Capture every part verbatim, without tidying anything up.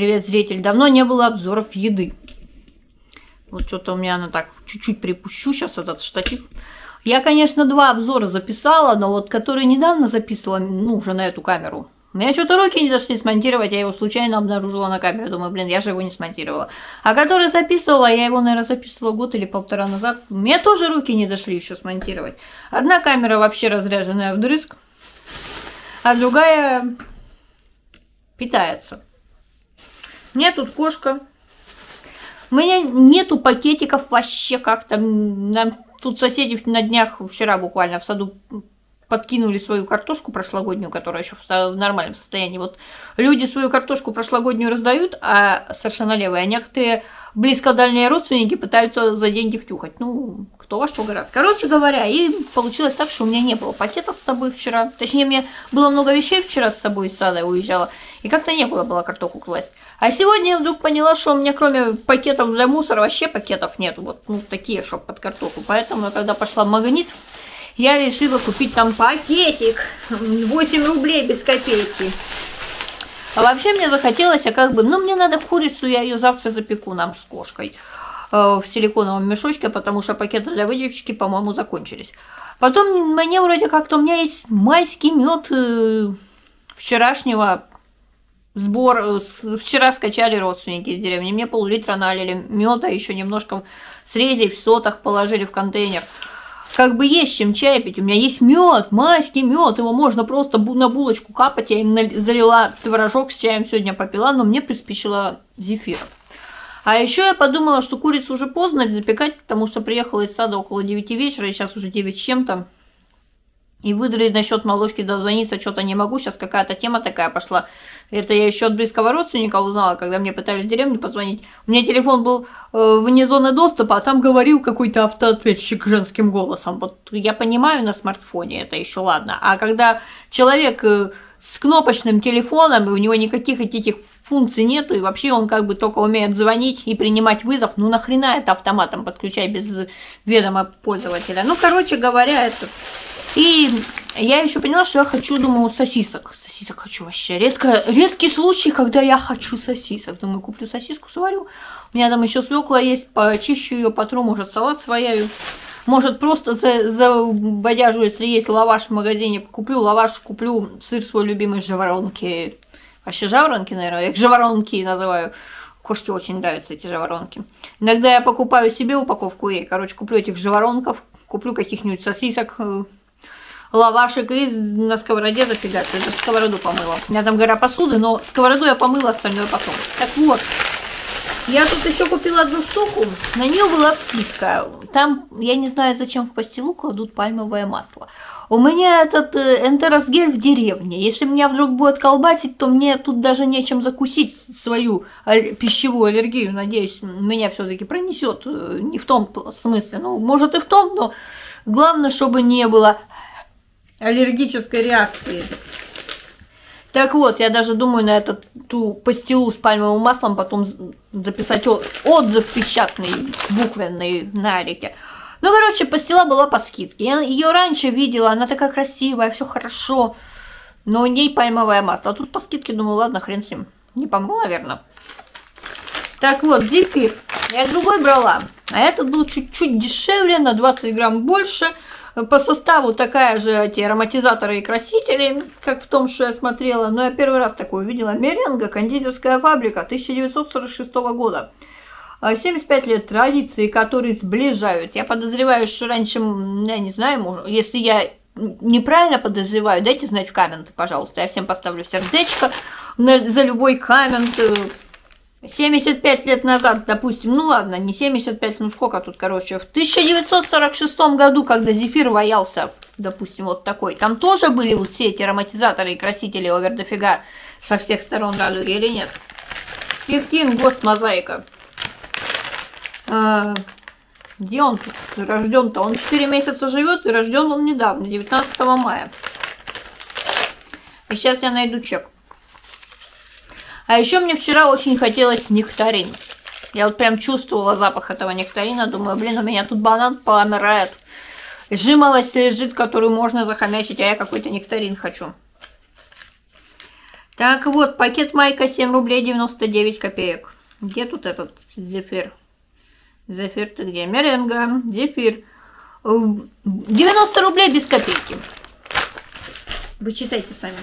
Привет, зритель. Давно не было обзоров еды. Вот что-то у меня она так чуть-чуть припущу сейчас этот штатив. Я, конечно, два обзора записала, но вот который недавно записывала, ну, уже на эту камеру. У меня что-то руки не дошли смонтировать, я его случайно обнаружила на камере. Думаю, блин, я же его не смонтировала. А который записывала, я его, наверное, записывала год или полтора назад. У меня тоже руки не дошли еще смонтировать. Одна камера вообще разряженная вдрызг, а другая питается. У меня тут кошка. У меня нету пакетиков вообще как-то. Нам тут соседи на днях, вчера буквально в саду, подкинули свою картошку прошлогоднюю, которая еще в нормальном состоянии. Вот люди свою картошку прошлогоднюю раздают, а совершенно левые, а некоторые близко-дальние родственники пытаются за деньги втюхать. Ну, кто во что гораздо. Короче говоря, и получилось так, что у меня не было пакетов с собой вчера. Точнее, мне было много вещей вчера с собой из сада, я уезжала, и как-то не было было картоху класть. А сегодня я вдруг поняла, что у меня кроме пакетов для мусора вообще пакетов нет. Вот ну, такие, чтобы под картоху. Поэтому, когда пошла в Магнит, я решила купить там пакетик. восемь рублей без копейки. А вообще мне захотелось, а как бы, ну мне надо курицу, я ее завтра запеку нам с кошкой э, в силиконовом мешочке, потому что пакеты для выпечки, по-моему, закончились. Потом мне вроде как-то, у меня есть майский мед э, вчерашнего сбора, вчера скачали родственники из деревни, мне пол-литра налили меда, еще немножко срезали в сотах, положили в контейнер. Как бы есть чем чай пить. У меня есть мед, майский мед, его можно просто на булочку капать. Я им залила творожок с чаем сегодня попила, но мне приспичило зефир. А еще я подумала, что курицу уже поздно запекать, потому что приехала из сада около девяти вечера, и сейчас уже девять с чем-то. И выдрали насчет молочки дозвониться, что-то не могу. Сейчас какая-то тема такая пошла. Это я еще от близкого родственника узнала, когда мне пытались в деревню позвонить. У меня телефон был э, вне зоны доступа, а там говорил какой-то автоответчик женским голосом. Вот я понимаю на смартфоне, это еще ладно. А когда человек э, с кнопочным телефоном, и у него никаких этих функций нету, и вообще он как бы только умеет звонить и принимать вызов, ну нахрена это автоматом подключать без ведома пользователя? Ну, короче говоря, это... И я еще поняла, что я хочу, думаю, сосисок. Сосисок хочу вообще. Редко, редкий случай, когда я хочу сосисок. Думаю, куплю сосиску, сварю. У меня там еще свекла есть, почищу ее, потру, может, салат сварю. Может, просто забодяжу, за если есть лаваш в магазине, куплю лаваш, куплю сыр свой любимый, жаворонки. Вообще жаворонки, наверное, я их жаворонки называю. Кошке очень нравятся эти жаворонки. Иногда я покупаю себе упаковку, ей, короче, куплю этих жаворонков, куплю каких-нибудь сосисок, лавашек и на сковороде зафигачу. Я сковороду помыла. У меня там гора посуды, но сковороду я помыла, остальное потом. Так вот, я тут еще купила одну штуку, на нее была скидка. Там, я не знаю, зачем в пастилу кладут пальмовое масло. У меня этот э, энтеросгель в деревне. Если меня вдруг будет колбасить, то мне тут даже нечем закусить свою пищевую аллергию. Надеюсь, меня все-таки пронесет. Не в том смысле, ну, может и в том, но главное, чтобы не было аллергической реакции. Так вот, я даже думаю на эту ту пастилу с пальмовым маслом потом записать отзыв печатный, буквенный на Алике. Ну, короче, пастила была по скидке. Я ее раньше видела, она такая красивая, все хорошо. Но у ней пальмовое масло. А тут по скидке, думаю, ладно, хрен с ним. Не помру, наверное. Так вот, зефир. Я другой брала. А этот был чуть-чуть дешевле, на двадцать грамм больше. По составу такая же эти ароматизаторы и красители, как в том, что я смотрела. Но я первый раз такое увидела. Меренга, кондитерская фабрика, тысяча девятьсот сорок шестого года. семьдесят пять лет традиции, которые сближают. Я подозреваю, что раньше, я не знаю, может, если я неправильно подозреваю, дайте знать в комменты, пожалуйста. Я всем поставлю сердечко за любой коммент. семьдесят пять лет назад, допустим, ну ладно, не семьдесят пять, ну сколько тут, короче, в тысяча девятьсот сорок шестом году, когда зефир ваялся, допустим, вот такой, там тоже были вот все эти ароматизаторы и красители овер дофига со всех сторон радуги или нет? Пектин, ГОСТ, мозаика. А, где он тут рожден-то? Он четыре месяца живет, и рожден он недавно, девятнадцатого мая. И сейчас я найду чек. А еще мне вчера очень хотелось нектарин. Я вот прям чувствовала запах этого нектарина. Думаю, блин, у меня тут банан помирает. Жимолость лежит, которую можно захомячить, а я какой-то нектарин хочу. Так вот, пакет майка семь рублей девяносто девять копеек. Где тут этот зефир? Зефир ты где? Меренга, зефир. девяносто рублей без копейки. Вы читайте сами.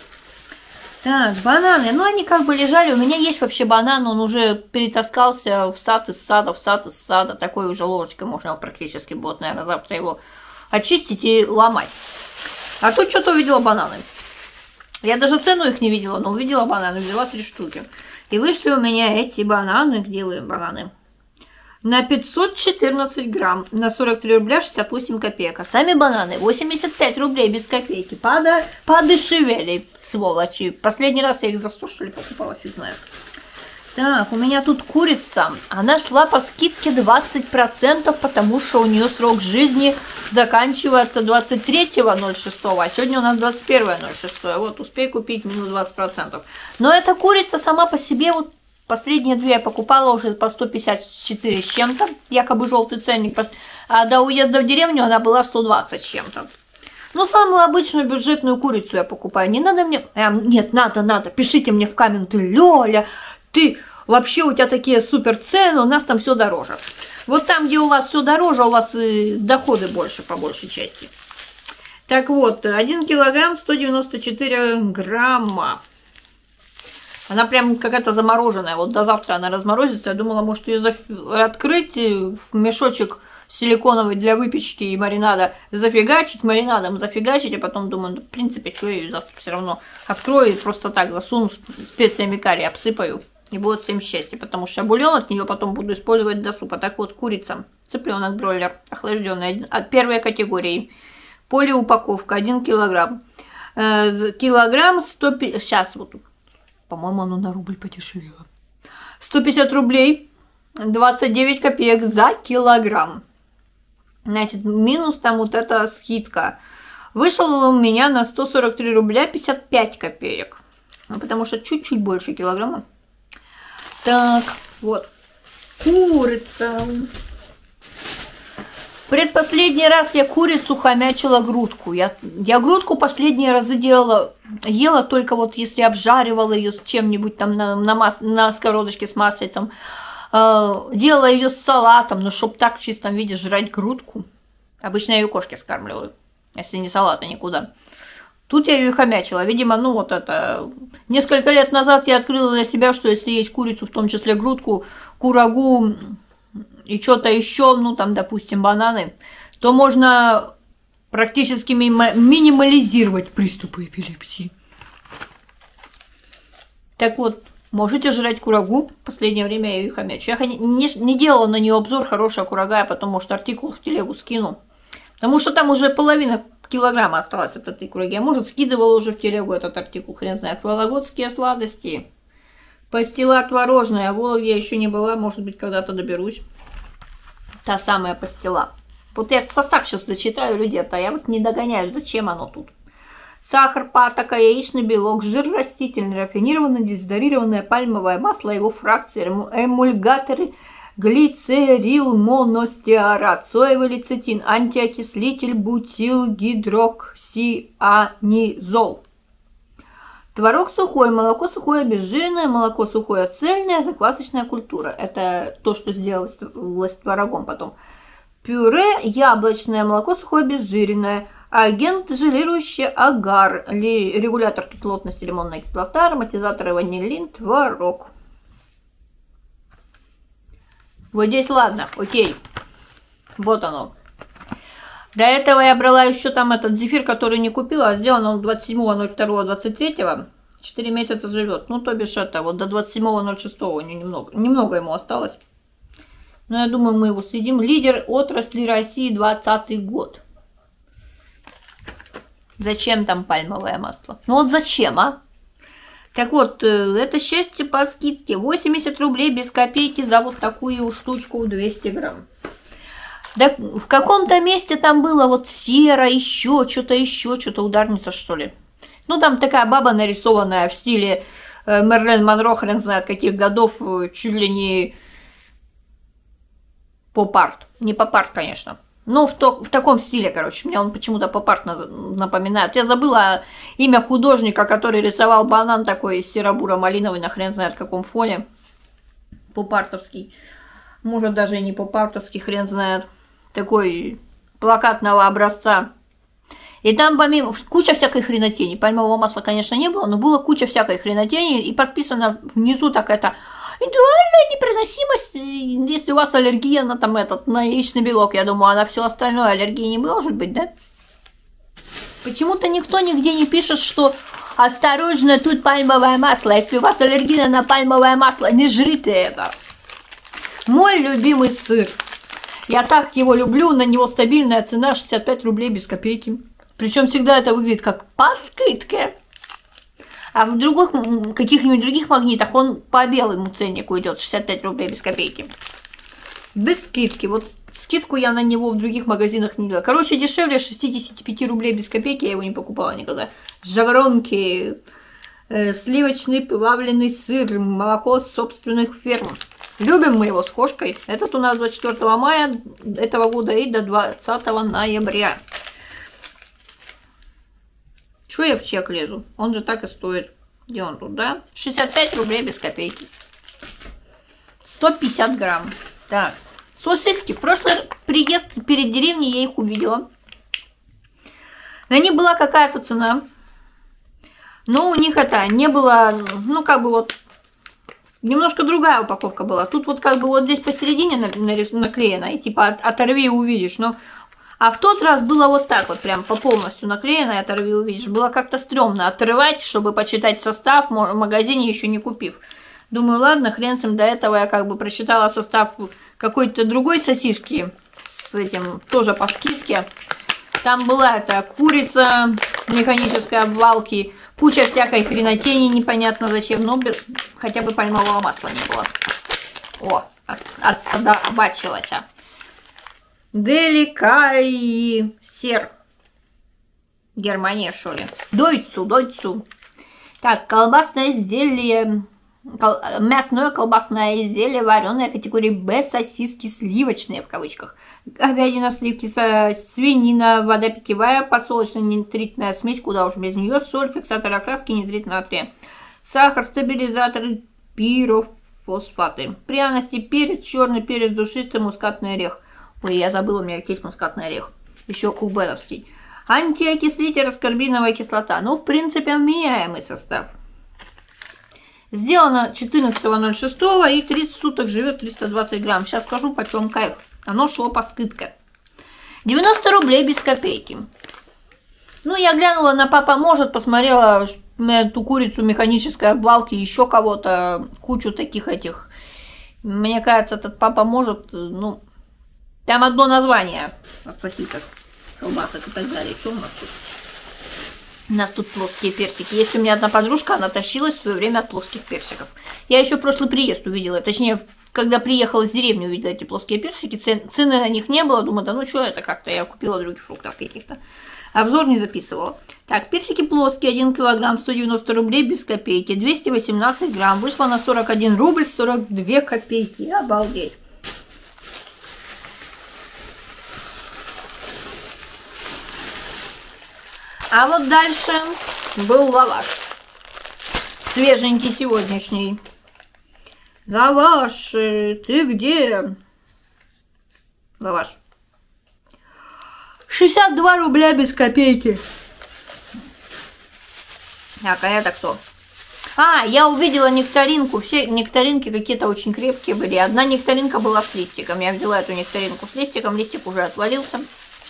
Так, бананы. Ну, они как бы лежали. У меня есть вообще банан. Он уже перетаскался в сад из сада, в сад из сада. Такой уже ложечкой можно практически будет, наверное, завтра его очистить и ломать. А тут что-то увидела бананы. Я даже цену их не видела, но увидела бананы. Взяла три штуки. И вышли у меня эти бананы. Где вы, бананы? На пятьсот четырнадцать грамм, на сорок три рубля шестьдесят восемь копеек. А сами бананы восемьдесят пять рублей без копейки. Подо... Подешевели, сволочи. Последний раз я их за сто, что ли, покупала, фиг знает. Так, у меня тут курица. Она шла по скидке двадцать процентов, потому что у нее срок жизни заканчивается двадцать третьего ноль шестого, а сегодня у нас двадцать первое ноль шестого. Вот, успей купить минус двадцать процентов. Но эта курица сама по себе, вот последние две я покупала уже по сто пятьдесят четыре с чем-то, якобы желтый ценник, а до уезда в деревню она была сто двадцать с чем-то. Ну, самую обычную бюджетную курицу я покупаю. Не надо мне... А, нет, надо, надо. Пишите мне в комменты, Лёля, ты вообще, у тебя такие супер цены, у нас там все дороже. Вот там, где у вас все дороже, у вас и доходы больше, по большей части. Так вот, один килограмм сто девяносто четыре грамма. Она прям какая-то замороженная. Вот до завтра она разморозится. Я думала, может, ее заф... открыть в мешочек силиконовый для выпечки и маринада, зафигачить, маринадом зафигачить, а потом думаю, ну, в принципе, что я ее завтра все равно открою и просто так засуну специями карри, обсыпаю, и будет всем счастье, потому что бульон от нее потом буду использовать до супа. Так вот, курица, цыпленок бройлер, охлажденный, от первой категории, полиупаковка, один килограмм, э, килограмм сто пятьдесят, сейчас вот, по-моему, оно на рубль подешевело, сто пятьдесят рублей, двадцать девять копеек за килограмм. Значит, минус там вот эта скидка. Вышел у меня на сто сорок три рубля пятьдесят пять копеек. Ну, потому что чуть-чуть больше килограмма. Так, вот. Курица. Предпоследний раз я курицу хомячила грудку. Я, я грудку последние разы делала, ела только вот если обжаривала ее с чем-нибудь там на, на, мас, на сковородочке с маслицем. Делала ее с салатом, но чтоб так в чистом виде жрать грудку. Обычно я ее кошке скармливаю, если не салата, никуда. Тут я ее хомячила. Видимо, ну вот это... Несколько лет назад я открыла для себя, что если есть курицу, в том числе грудку, курагу и что-то еще, ну там, допустим, бананы, то можно практически минимализировать приступы эпилепсии. Так вот, можете жрать курагу. В последнее время я ее хомячу. Я не, не делала на нее обзор, хорошая курага, а потом, может, артикул в телегу скину. Потому что там уже половина килограмма осталось от этой кураги. А может, скидывала уже в телегу этот артикул, хрен знает. Вологодские сладости. Пастила творожная. В Вологде я еще не была, может быть, когда-то доберусь. Та самая пастила. Вот я состав сейчас зачитаю, люди-то, я вот не догоняю, зачем оно тут. Сахар, патока, яичный белок, жир растительный, рафинированное дезодорированное пальмовое масло, его фракции, эмульгаторы, глицерил, моностеарат, соевый лецитин, антиокислитель, бутилгидроксианизол. Творог сухой, молоко сухое обезжиренное, молоко сухое цельное, заквасочная культура. Это то, что сделалось с творогом потом. Пюре, яблочное, молоко сухое обезжиренное. Агент желирующий агар, регулятор кислотности, лимонная кислота, ароматизаторы ванилин, творог. Вот здесь ладно, окей. Вот оно. До этого я брала еще там этот зефир, который не купила, а сделан он двадцать седьмого ноль второго двадцать третьего. четыре месяца живет. Ну, то бишь это, вот до двадцать седьмого ноль шестого у него немного, немного ему осталось. Но я думаю, мы его съедим. Лидер отрасли России двадцатый год. Зачем там пальмовое масло? Ну вот зачем, а? Так вот, это счастье по скидке. восемьдесят рублей без копейки за вот такую штучку двести грамм. Да в каком-то месте там было вот сера, еще что-то, еще что-то, ударница, что ли. Ну, там такая баба нарисованная в стиле э, Мерлин Монро, хрен знает каких годов, чуть ли не поп-арт. Не поп-арт, конечно. Ну, в, то, в таком стиле, короче. Мне он почему-то поп-арт напоминает. Я забыла имя художника, который рисовал банан такой серо-буро-малиновый, на хрен знает каком фоне. Поп-артовский. Может, даже и не поп-артовский, хрен знает. Такой плакатного образца. И там помимо куча всякой хренотени. Пальмового масла, конечно, не было, но было куча всякой хренотени. И подписано внизу так это... Индивидуальная непереносимость, если у вас аллергия на там этот, на яичный белок, я думаю, а на все остальное аллергии не может быть, да? Почему-то никто нигде не пишет, что осторожно, тут пальмовое масло, если у вас аллергия на пальмовое масло, не жрите это. Мой любимый сыр. Я так его люблю, на него стабильная цена шестьдесят пять рублей без копейки. Причем всегда это выглядит как по скидке. А в других, каких-нибудь других магнитах он по белому ценнику идет шестьдесят пять рублей без копейки. Без скидки. Вот скидку я на него в других магазинах не видела. Короче, дешевле шестьдесят пять рублей без копейки я его не покупала никогда. Жаворонки, э, сливочный плавленый сыр, молоко с собственных ферм. Любим мы его с кошкой. Этот у нас двадцать четвёртого мая этого года и до двадцатого ноября. Что я в чек лезу? Он же так и стоит. Где он тут, да? шестьдесят пять рублей без копейки. сто пятьдесят грамм. Так. Сосиски. В прошлый приезд перед деревней я их увидела. На них была какая-то цена. Но у них это не было, ну как бы вот, немножко другая упаковка была. Тут вот как бы вот здесь посередине наклеено. И типа от, оторви и увидишь. Но... А в тот раз было вот так вот, прям по полностью наклеено, оторви увидишь. Было как-то стрёмно отрывать, чтобы почитать состав, в магазине еще не купив. Думаю, ладно, хрен с ним, до этого я как бы прочитала состав какой-то другой сосиски с этим, тоже по скидке. Там была эта курица механической обвалки, куча всякой хренотени, непонятно зачем, но без, хотя бы пальмового масла не было. О, отсадобачилась. Деликай сер. Германия, что ли? Дойцу, дойцу. Так, колбасное изделие. Кол... Мясное колбасное изделие, вареное категории Б, сосиски сливочные в кавычках. Говядина, сливки, свинина, вода питьевая, подсолнечно-нитритная смесь, куда уж без нее, соль, фиксатор окраски, нитрит натрия, сахар, стабилизаторы, пирофосфаты, пряности, перец, черный перец, душистый, мускатный орех. Ой, я забыла, у меня есть мускатный орех. Еще кубеновский. Антиокислитель, аскорбиновая кислота. Ну, в принципе, вменяемый состав. Сделано четырнадцатого ноль шестого и тридцать суток живет триста двадцать грамм. Сейчас скажу, почем кайф. Оно шло по скидке. девяносто рублей без копейки. Ну, я глянула на «Папа может», посмотрела эту курицу механической обвалки, еще кого-то, кучу таких этих. Мне кажется, этот «Папа может», ну... Там одно название от сосисок, колбасок и так далее. Что у нас тут? У нас тут плоские персики. Есть у меня одна подружка, она тащилась в свое время от плоских персиков. Я еще в прошлый приезд увидела. Точнее, когда приехала из деревни, увидела эти плоские персики. Цен, цены на них не было. Думаю, да ну что это как-то. Я купила других фруктов каких-то. Обзор не записывала. Так, персики плоские, один килограмм, сто девяносто рублей без копейки. двести восемнадцать грамм. Вышло на сорок один рубль сорок две копейки. Обалдеть. А вот дальше был лаваш. Свеженький сегодняшний. Лаваш, ты где? Лаваш. шестьдесят два рубля без копейки. Так, а это кто? А, я увидела нектаринку. Все нектаринки какие-то очень крепкие были. Одна нектаринка была с листиком. Я взяла эту нектаринку с листиком. Листик уже отвалился.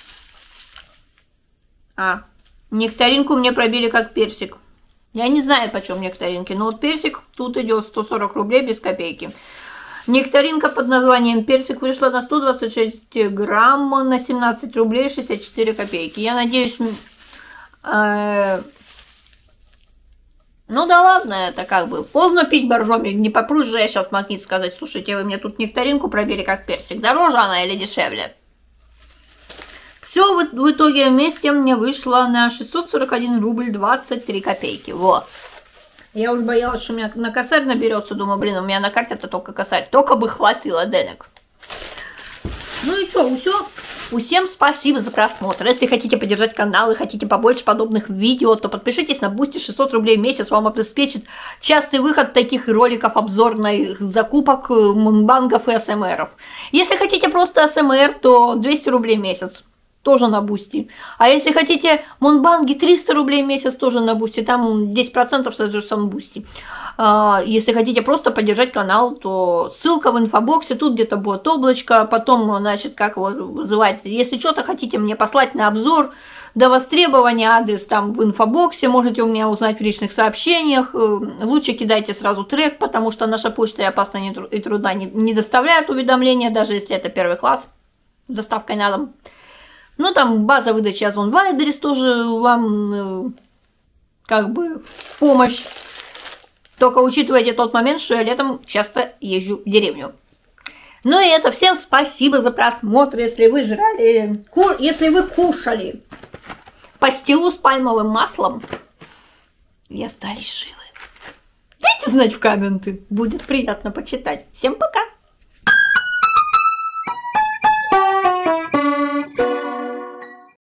А, нектаринку мне пробили как персик. Я не знаю, почем нектаринки, но вот персик тут идет сто сорок рублей без копейки. Нектаринка под названием персик вышла на сто двадцать шесть грамм на семнадцать рублей шестьдесят четыре копейки. Я надеюсь... Э ну да ладно, это как бы поздно пить боржоми. Не попрусь же я сейчас в магнит сказать: слушайте, вы мне тут нектаринку пробили как персик. Дороже она или дешевле? Все в, в итоге вместе мне вышло на шестьсот сорок один рубль двадцать три копейки. Вот. Я уж боялась, что у меня на косарь наберется. Думаю, блин, у меня на карте-то только косарь. Только бы хватило денег. Ну и что, все. Всем спасибо за просмотр. Если хотите поддержать канал и хотите побольше подобных видео, то подпишитесь на Boosty. Шестьсот рублей в месяц вам обеспечит частый выход таких роликов обзорных закупок, мунбангов и АСМРов. Если хотите просто АСМР, то двести рублей в месяц. Тоже на Boosty. А если хотите мунбанги, триста рублей в месяц, тоже на Boosty. Там десять процентов содержится на Boosty. Если хотите просто поддержать канал, то ссылка в инфобоксе, тут где-то будет облачко, потом, значит, как его вызывать. Если что-то хотите мне послать на обзор, до востребования адрес там в инфобоксе, можете у меня узнать в личных сообщениях. Лучше кидайте сразу трек, потому что наша почта и опасно и труда не, не доставляет уведомления, даже если это первый класс с доставкой на дом. Ну, там база выдачи Озон Вайберис тоже вам э, как бы в помощь. Только учитывайте тот момент, что я летом часто езжу в деревню. Ну и это, всем спасибо за просмотр. Если вы жрали, ку, если вы кушали пастилу с пальмовым маслом и остались живы, дайте знать в комменты. Будет приятно почитать. Всем пока!